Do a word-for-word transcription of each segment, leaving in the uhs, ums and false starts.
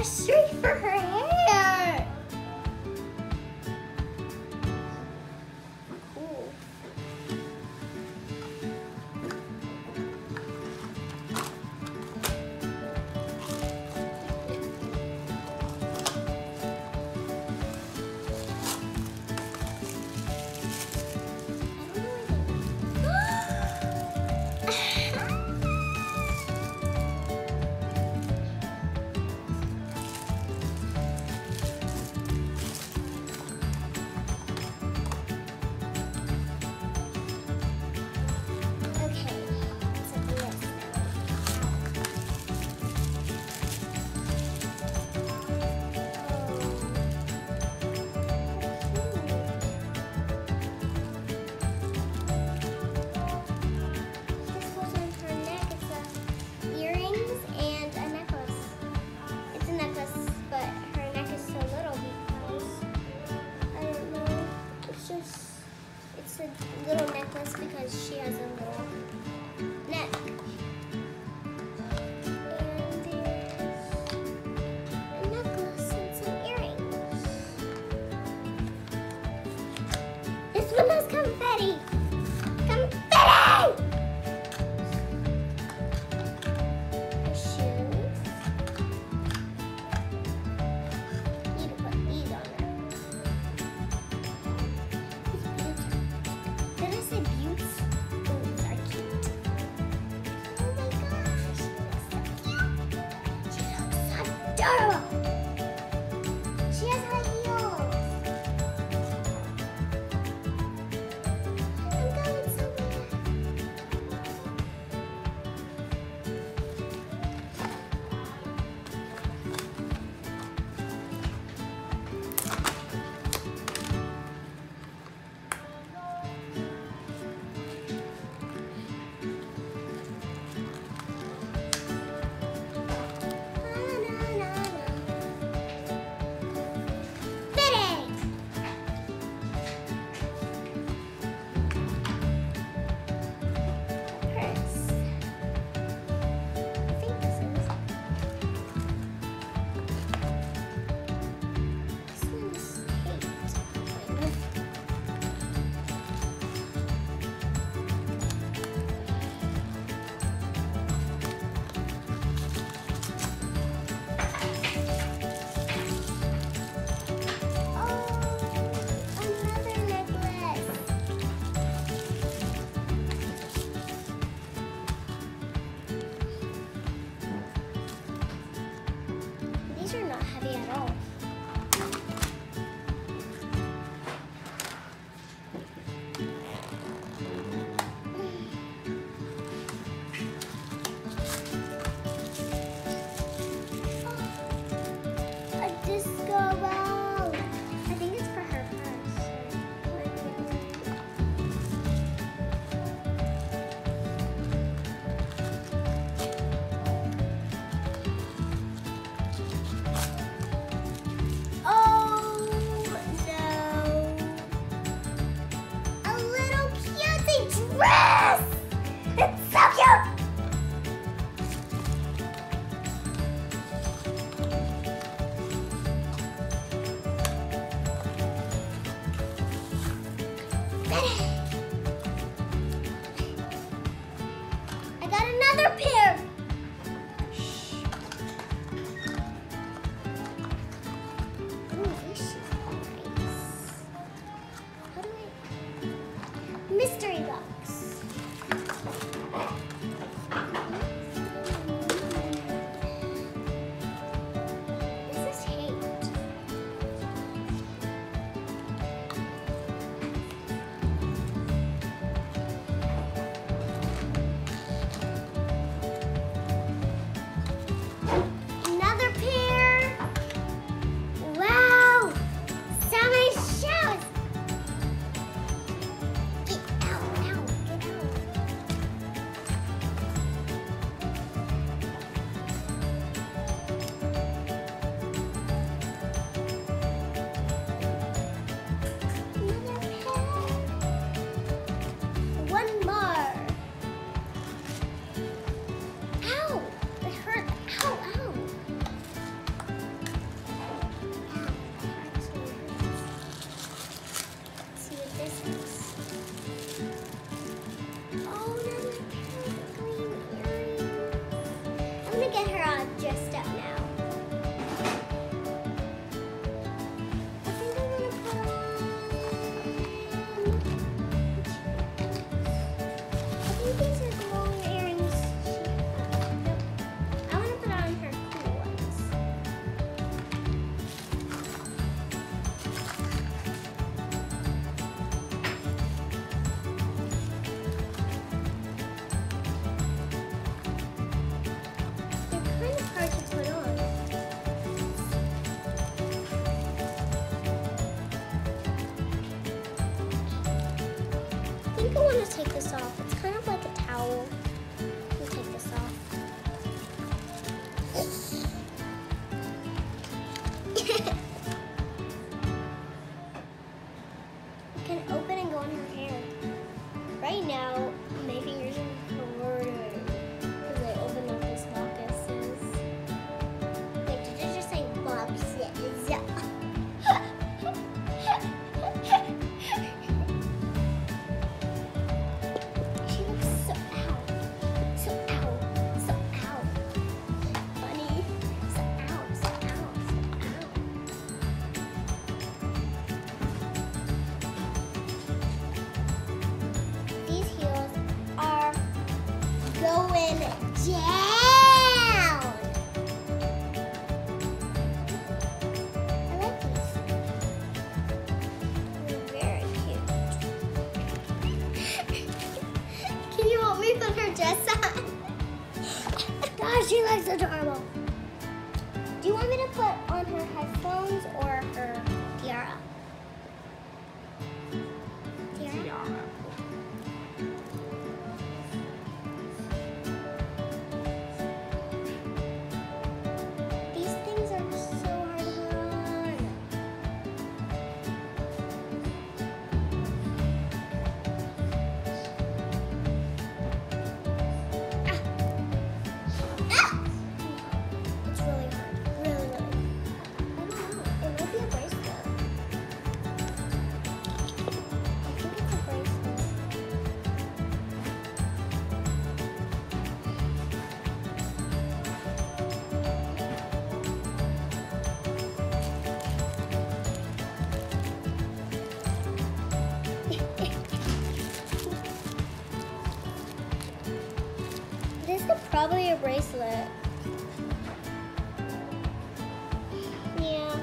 straight for her hair. Cool. Little necklace because she has a little neck. And there's a necklace and some earrings. This one has confetti. Confetti! Shoes. Need to put these on her. Did I say boots? Boots are cute. Oh my gosh, she looks so cute. She looks so adorable. She has high heels. I'm going somewhere. These are not heavy at all. A disco ball. I think it's for her purse. Oh no! A little cutesy dress! It's so cute! I got another pair! Ooh, this is nice. How do I... Mystery box. get her all dressed up now. I think I'm gonna put on. I think these are the long earrings. Nope. I want to put on her cool ones. They're kind of hard to put on. I think I want to take this off. It's kind of like a towel. Let me take this off. It can open and go in her hair. Right now, my fingers are hurting because I opened up this boxes. Like, did you just say boxes? She looks so out. So out. So out. Funny. So out. So out. So out. These heels are going down. I like these. They're very cute. Can you help me put her dress on? Gosh, she looks adorable. Do you want me to put on her headphones or her tiara? Tiara? Tiara. These things are so hard to put on. Ah. Ah. It's really hard. Really, really. I don't know. It might be a bracelet. I think it's a bracelet. This is probably a bracelet. Yeah.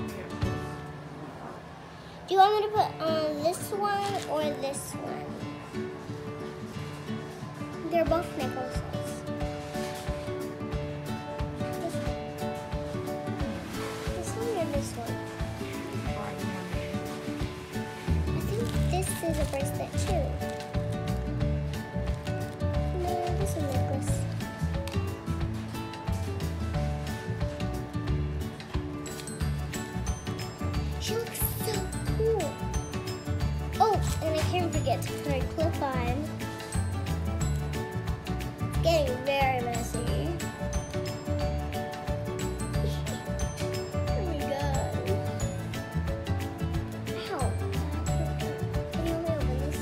Do you want me to put on this one or this one? They're both necklaces. This one. This one or this one? I think this is a bracelet too. No, this is a necklace. She looks so cool. Oh, and I can't forget to put a clip on. It's getting very messy. Oh my god. Ow. Can you help me open this?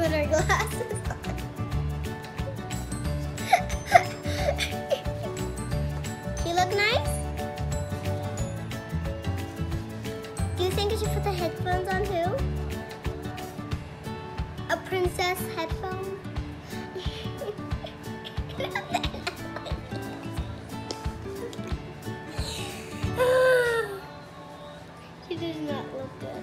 put our glasses on. You look nice? Do you think I should put the headphones on too? A princess headphone? She does not look good.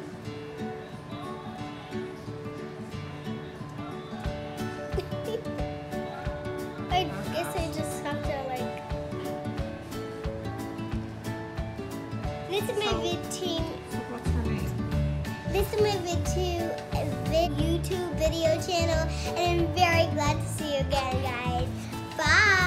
I guess I just have to like. This is my So- vid team. So what's her name? This is my vid two vid YouTube video channel, and I'm very glad to see you again, guys. Bye.